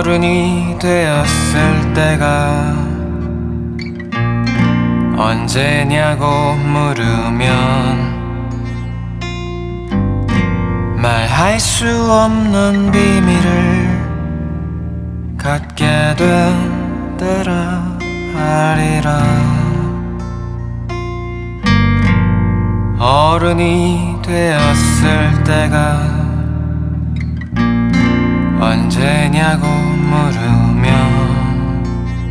어른이 되었을 때가 언제냐고 물으면 말할 수 없는 비밀을 갖게 된 때라 하리라. 어른이 되었을 때가 언제냐고 물으면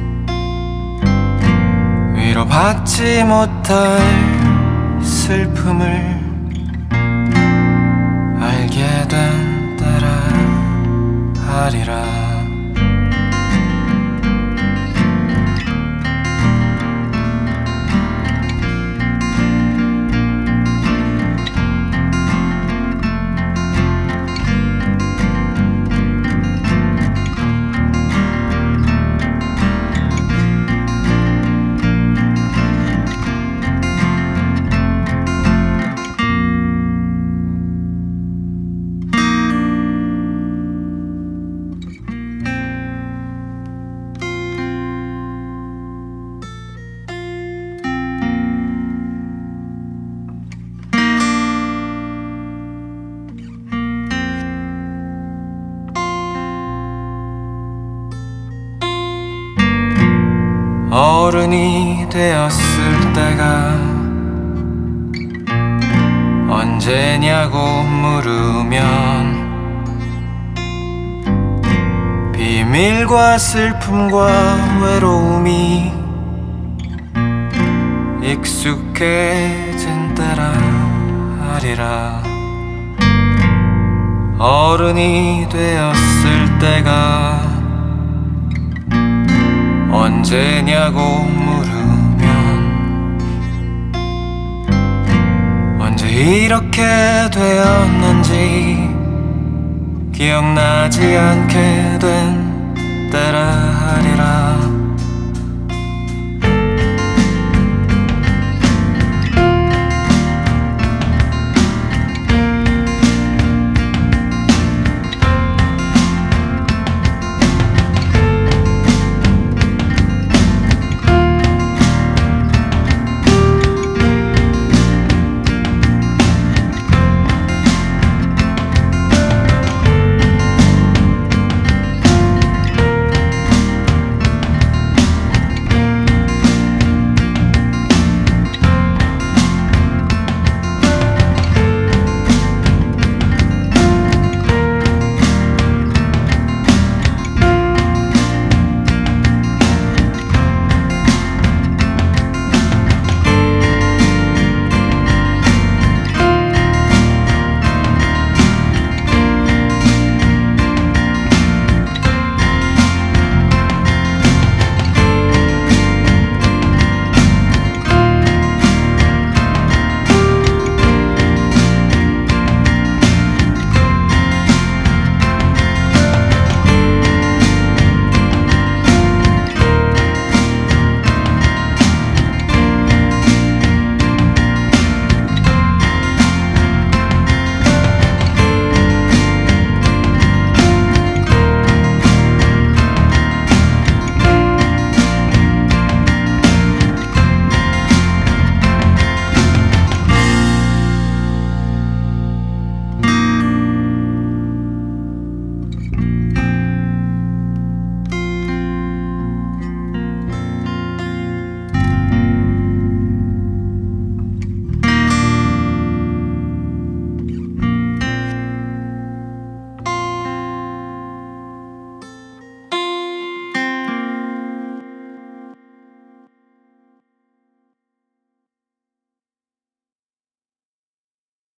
위로받지 못할 슬픔을 알게 된 때라 하리라. 어른이 되었을 때가 언제냐고 물으면 비밀과 슬픔과 외로움이 익숙해진 때라 하리라. 어른이 되었을 때가 언제냐고 물으면 언제 이렇게 되었는지 기억나지 않게 된 때라 하리라.